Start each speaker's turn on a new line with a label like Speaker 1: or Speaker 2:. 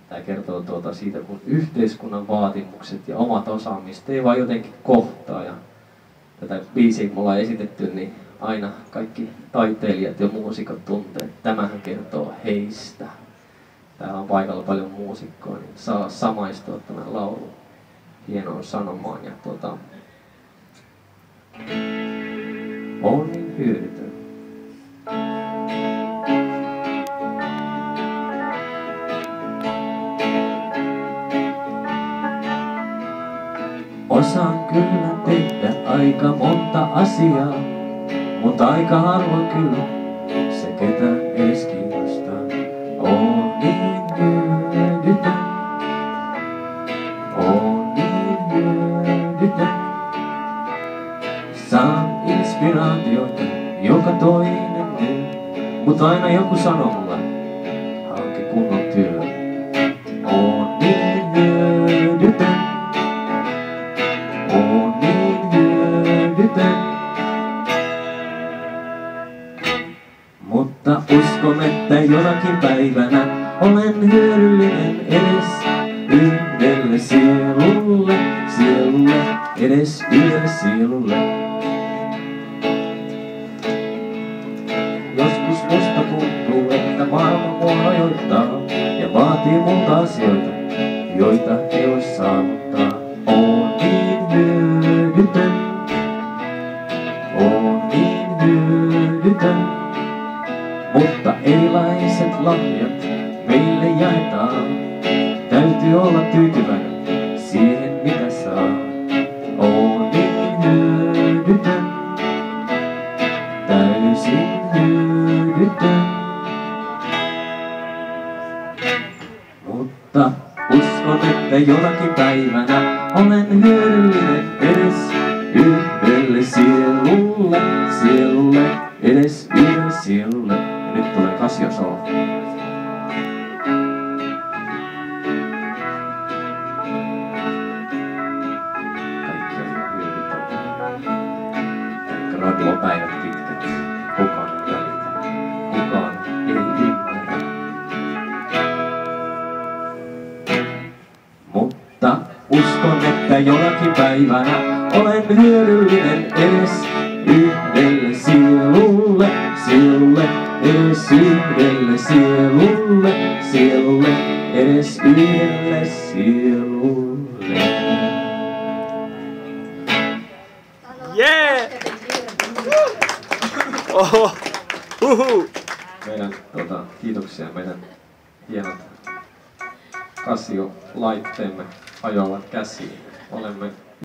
Speaker 1: Tämä kertoo siitä, kun yhteiskunnan vaatimukset ja omat osaamiset ei vaan jotenkin kohtaa. Ja tätä biisiä, kun me ollaan esitetty, niin aina kaikki taiteilijat ja muusikot tuntee, että tämähän kertoo heistä. Täällä on paikalla paljon muusikkoa, niin saa samaistua tämän laulun hienoon sanomaan. Ja on niin hyödytön. Osaan kyllä tehdä aika monta asiaa, mutta aika harvoin kyllä se ketä edes kiinnostaa. On niin hyödytön, on niin hyödytön. Saan inspiraatioita joka toinen työ, mutta aina joku sanoo mulle, hanki kunnon työ. On niin hyödytön. On niin hyödytön. Mutta uskon, että jonakin päivänä olen hyödyllinen edes yhdelle sielulle, edes yhdelle sielulle. Joskus musta tuntuu, että maailma mua rajoittaa ja vaatii multa asioita, joita ei voi saavuttaa. On niin hyödytön, on niin hyödytön, mutta erilaiset lahjat meille jaetaan. Täytyy olla tyytyväinen siihen mitä saa. On niin hyödytön, täysin hyödytön, mutta uskon, että jonakin päivänä olen hyödyllinen edes yhdelle sielulle, edes yhdelle sielulle. Ja nyt tulee Casio-solo. Kaikki on hyödytöntä. Graduopäivät pitkät. Kukaan ei välitä. Kukaan ei ymmärrä. Mutta uskon, että jonakin päivänä olen hyödyllinen edes yhdelle sielulle, edes yhdelle sielulle, edes yhdelle sielulle.
Speaker 2: Jee! Oho! Uhu!
Speaker 1: Meidän kiitoksia meidän hienot Casio-laitteemme hajoavat käsiin. Olemme